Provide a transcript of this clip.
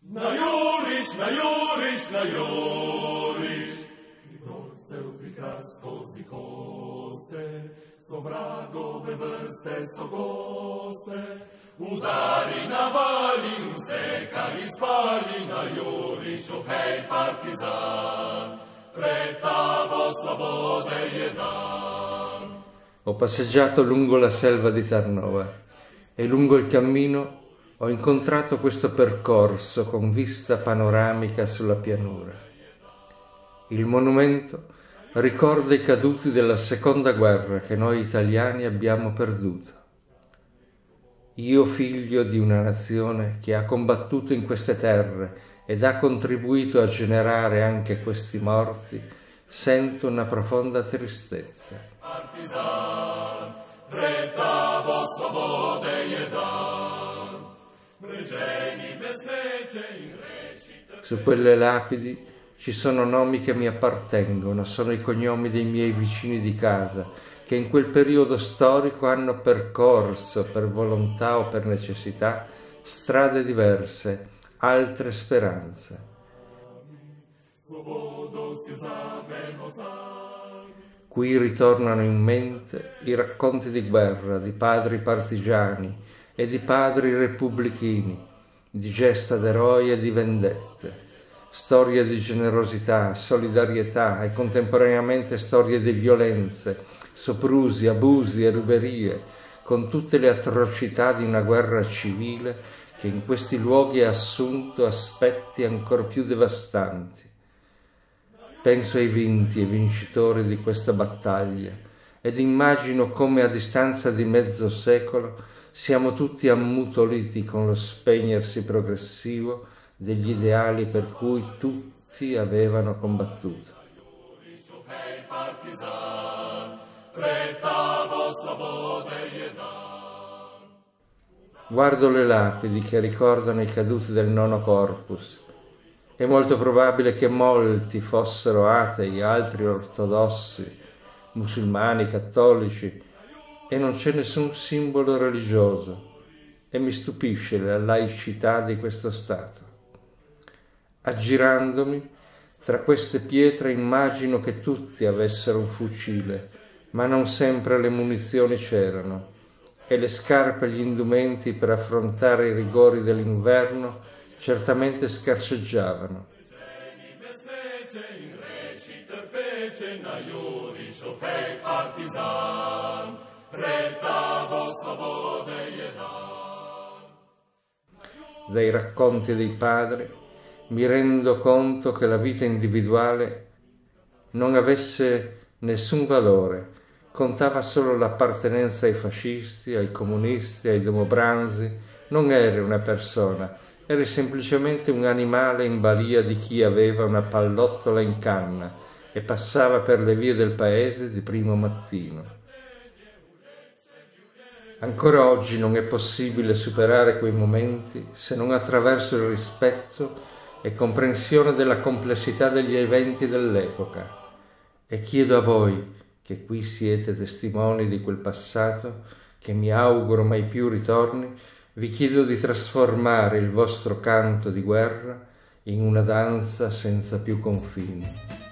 Na Juriš, na Juriš, na Juriš, i borce uprika skozi koste, so vragove vrste, so goste, udari navali, usekali spali, na Jurišu, hej partizan, pred tabo slobode je dan. Ho passeggiato lungo la selva di Tarnova e lungo il cammino ho incontrato questo percorso con vista panoramica sulla pianura. Il monumento ricorda i caduti della seconda guerra che noi italiani abbiamo perduto. Io, figlio di una nazione che ha combattuto in queste terre ed ha contribuito a generare anche questi morti, sento una profonda tristezza. Partizan, pred tabo slobode je dan. Su quelle lapidi ci sono nomi che mi appartengono, sono i cognomi dei miei vicini di casa, che in quel periodo storico hanno percorso, per volontà o per necessità, strade diverse, altre speranze. Qui ritornano in mente i racconti di guerra, di padri partigiani e di padri repubblichini, di gesta d'eroi e di vendette, storie di generosità, solidarietà e contemporaneamente storie di violenze, soprusi, abusi e ruberie, con tutte le atrocità di una guerra civile che in questi luoghi ha assunto aspetti ancor più devastanti. Penso ai vinti e vincitori di questa battaglia ed immagino come a distanza di mezzo secolo siamo tutti ammutoliti con lo spegnersi progressivo degli ideali per cui tutti avevano combattuto. Guardo le lapidi che ricordano i caduti del Nono Corpus. È molto probabile che molti fossero atei, altri ortodossi, musulmani, cattolici, e non c'è nessun simbolo religioso, e mi stupisce la laicità di questo Stato. Aggirandomi tra queste pietre immagino che tutti avessero un fucile, ma non sempre le munizioni c'erano, e le scarpe e gli indumenti per affrontare i rigori dell'inverno certamente scarseggiavano. Dai racconti dei padri mi rendo conto che la vita individuale non avesse nessun valore, contava solo l'appartenenza ai fascisti, ai comunisti, ai demobranzi. Non eri una persona, eri semplicemente un animale in balia di chi aveva una pallottola in canna e passava per le vie del paese di primo mattino. Ancora oggi non è possibile superare quei momenti se non attraverso il rispetto e comprensione della complessità degli eventi dell'epoca. E chiedo a voi, che qui siete testimoni di quel passato, che mi auguro mai più ritorni, vi chiedo di trasformare il vostro canto di guerra in una danza senza più confini.